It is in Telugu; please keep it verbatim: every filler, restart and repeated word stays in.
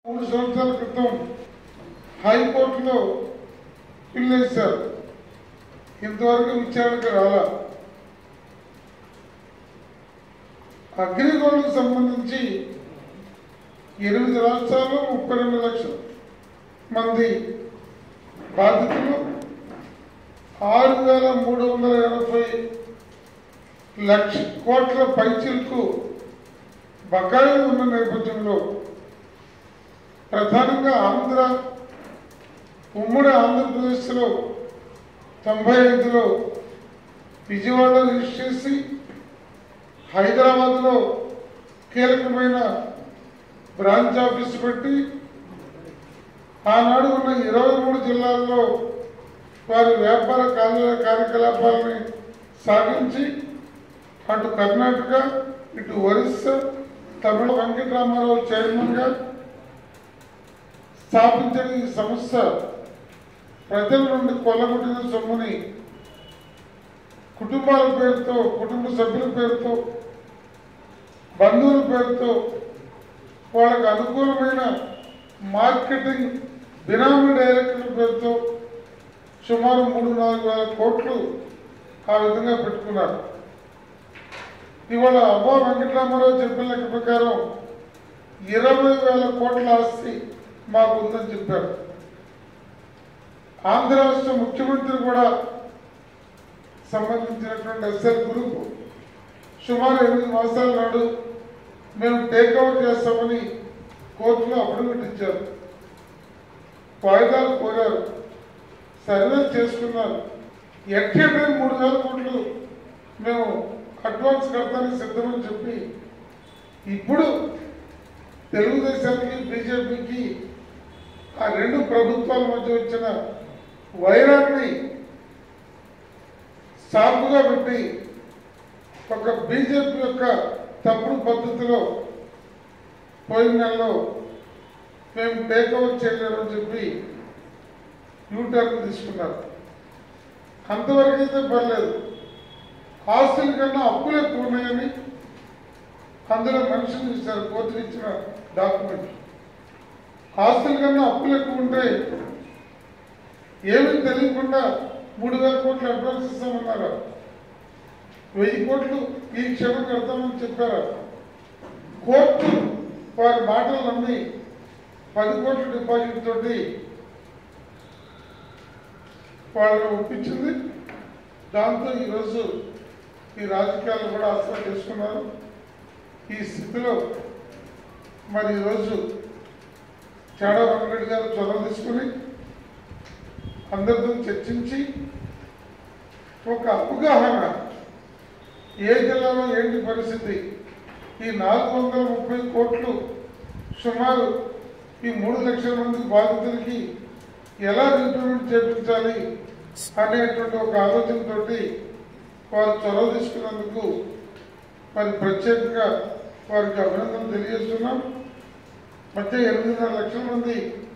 మూడు సంవత్సరాల క్రితం హైకోర్టులో పిల్లేశారు. ఇంతవరకు విచారణకు రాలా. అగ్రిగోల్డ్కు సంబంధించి ఎనిమిది రాష్ట్రాల్లో ముప్పై రెండు లక్షల మంది బాధితులు ఆరు వేల మూడు వందల ఎనభై లక్ష కోట్ల పైచిలకు బకాయిలు ఉన్న నేపథ్యంలో ప్రధానంగా ఆంధ్ర ఉమ్మడి ఆంధ్రప్రదేశ్లో తొంభై ఐదులో విజయవాడలో రిజిస్టర్ చేసి హైదరాబాద్లో కీలకమైన బ్రాంచ్ ఆఫీస్ పెట్టి ఆనాడు ఉన్న ఇరవై మూడు జిల్లాల్లో వారి వ్యాపార కార్యకలాపాలని సాగించి అటు కర్ణాటక ఇటు ఒరిస్సా తమిళ వెంకటరామారావు చైర్మన్గా స్థాపించిన ఈ సంస్థ ప్రజల నుండి కొల్లగొట్టిన సొమ్ముని కుటుంబాల పేరుతో కుటుంబ సభ్యుల పేరుతో బంధువుల పేరుతో వాళ్ళకు అనుకూలమైన మార్కెటింగ్ బినామీ డైరెక్టర్ల పేరుతో సుమారు మూడు నాలుగు వేల కోట్లు ఆ విధంగా పెట్టుకున్నారు. ఇవాళ అబ్బా వెంకటరామారావు చెప్పిన లెక్క ప్రకారం ఇరవై వేల కోట్ల ఆస్తి మాకు ఉందని చెప్పారు. ఆంధ్ర రాష్ట్ర ముఖ్యమంత్రి కూడా సంబంధించినటువంటి ఎస్ఎల్ గ్రూప్ సుమారు ఎనిమిది మాసాల నాడు మేము టేక్అవుట్ చేస్తామని కోర్టులో అఫిడవిట్ ఇచ్చారు. వాయిదాలు కోరారు, సర్వే చేసుకున్నారు. ఎట్టే టైం మూడు వేల కోట్లు మేము అడ్వాన్స్ కడతానికి సిద్ధమని చెప్పి ఇప్పుడు తెలుగుదేశానికి బీజేపీకి ఆ రెండు ప్రభుత్వాల మధ్య వచ్చిన వైరాన్ని సాకుగా పెట్టి ఒక బీజేపీ యొక్క తప్పుడు పద్ధతిలో పోయిన నెలలో మేము టేక్అవుట్ చేయలేమని చెప్పి యూటర్న్ తీసుకున్నారు. అంతవరకు అయితే పర్లేదు. ఆస్తుల కన్నా అప్పులు ఎక్కువ ఉన్నాయని అందులో మెన్షన్ చేశారు కోర్టుకు ఇచ్చిన డాక్యుమెంట్. ఆస్తుల కన్నా అప్పులు ఎక్కువ ఉంటే ఏమీ తెలియకుండా మూడు వేల కోట్లు అడ్వాన్స్ ఇస్తామన్నారా? వెయ్యి కోట్లు ఈ క్షణం కడతామని చెప్పారా? కోర్టు వారి మాటలు నమ్మి పది కోట్ల డిపాజిట్ తోటి వాళ్ళని ఒప్పించింది. దాంతో ఈరోజు ఈ రాజకీయాలు కూడా ఆసరా చేసుకున్నారు. ఈ స్థితిలో మరి ఈరోజు చాడా వెంకటరెడ్డి గారు చొరవ తీసుకుని అందరితో చర్చించి ఒక అవగాహన, ఏ జిల్లాలో ఏంటి పరిస్థితి, ఈ నాలుగు వందల ముప్పై కోట్లు సుమారు ఈ మూడు లక్షల మంది బాధితులకి ఎలా రీపేమెంట్ చేయించాలి అనేటువంటి ఒక ఆలోచనతోటి వారు చొరవ తీసుకున్నందుకు మరి ప్రత్యేకంగా వారికి అభినందనలు తెలియజేస్తున్నాం. మధ్య ఎనిమిదిన్నర లక్షల మంది